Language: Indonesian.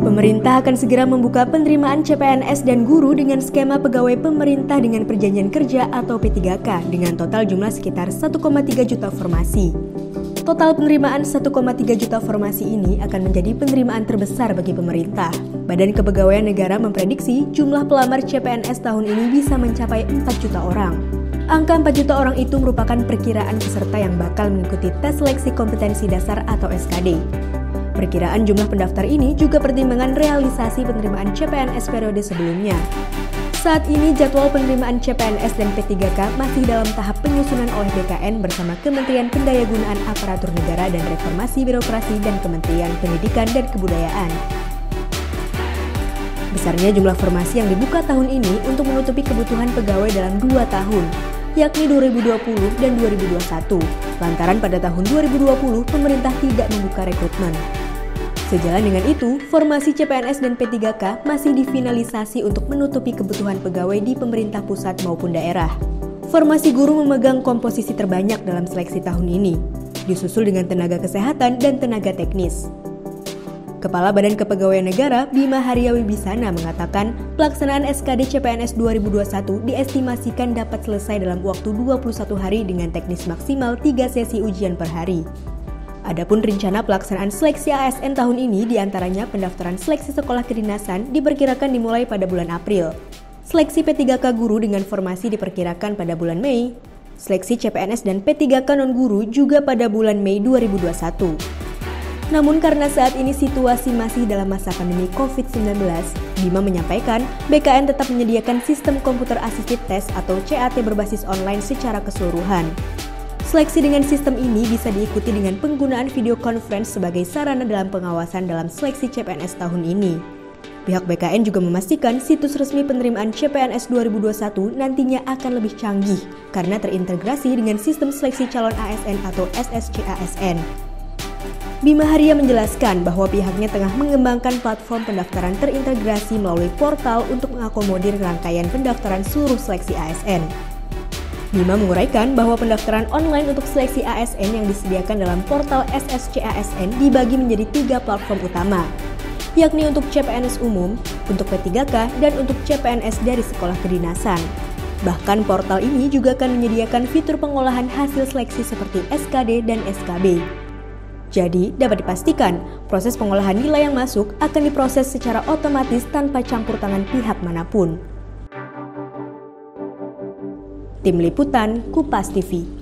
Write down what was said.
Pemerintah akan segera membuka penerimaan CPNS dan guru dengan skema pegawai pemerintah dengan perjanjian kerja atau P3K dengan total jumlah sekitar 1,3 juta formasi. Total penerimaan 1,3 juta formasi ini akan menjadi penerimaan terbesar bagi pemerintah. Badan Kepegawaian Negara memprediksi jumlah pelamar CPNS tahun ini bisa mencapai 4 juta orang. Angka 4 juta orang itu merupakan perkiraan peserta yang bakal mengikuti tes seleksi kompetensi dasar atau SKD. Perkiraan jumlah pendaftar ini juga pertimbangan realisasi penerimaan CPNS periode sebelumnya. Saat ini jadwal penerimaan CPNS dan P3K masih dalam tahap penyusunan oleh BKN bersama Kementerian Pendayagunaan Aparatur Negara dan Reformasi Birokrasi dan Kementerian Pendidikan dan Kebudayaan. Besarnya jumlah formasi yang dibuka tahun ini untuk menutupi kebutuhan pegawai dalam 2 tahun, yakni 2020 dan 2021, lantaran pada tahun 2020 pemerintah tidak membuka rekrutmen. Sejalan dengan itu, formasi CPNS dan P3K masih difinalisasi untuk menutupi kebutuhan pegawai di pemerintah pusat maupun daerah. Formasi guru memegang komposisi terbanyak dalam seleksi tahun ini, disusul dengan tenaga kesehatan dan tenaga teknis. Kepala Badan Kepegawaian Negara Bima Haryawibisana mengatakan pelaksanaan SKD CPNS 2021 diestimasikan dapat selesai dalam waktu 21 hari dengan teknis maksimal 3 sesi ujian per hari. Adapun rencana pelaksanaan seleksi ASN tahun ini diantaranya pendaftaran seleksi sekolah kedinasan diperkirakan dimulai pada bulan April. Seleksi P3K guru dengan formasi diperkirakan pada bulan Mei. Seleksi CPNS dan P3K non-guru juga pada bulan Mei 2021. Namun karena saat ini situasi masih dalam masa pandemi COVID-19, Bima menyampaikan BKN tetap menyediakan sistem komputer assisted test atau CAT berbasis online secara keseluruhan. Seleksi dengan sistem ini bisa diikuti dengan penggunaan video conference sebagai sarana dalam pengawasan dalam seleksi CPNS tahun ini. Pihak BKN juga memastikan situs resmi penerimaan CPNS 2021 nantinya akan lebih canggih karena terintegrasi dengan sistem seleksi calon ASN atau SSC-ASN. Bima Harya menjelaskan bahwa pihaknya tengah mengembangkan platform pendaftaran terintegrasi melalui portal untuk mengakomodir rangkaian pendaftaran seluruh seleksi ASN. Bima menguraikan bahwa pendaftaran online untuk seleksi ASN yang disediakan dalam portal SSC-ASN dibagi menjadi 3 platform utama, yakni untuk CPNS umum, untuk P3K, dan untuk CPNS dari sekolah kedinasan. Bahkan portal ini juga akan menyediakan fitur pengolahan hasil seleksi seperti SKD dan SKB. Jadi, dapat dipastikan proses pengolahan nilai yang masuk akan diproses secara otomatis tanpa campur tangan pihak manapun. Tim Liputan Kupas TV.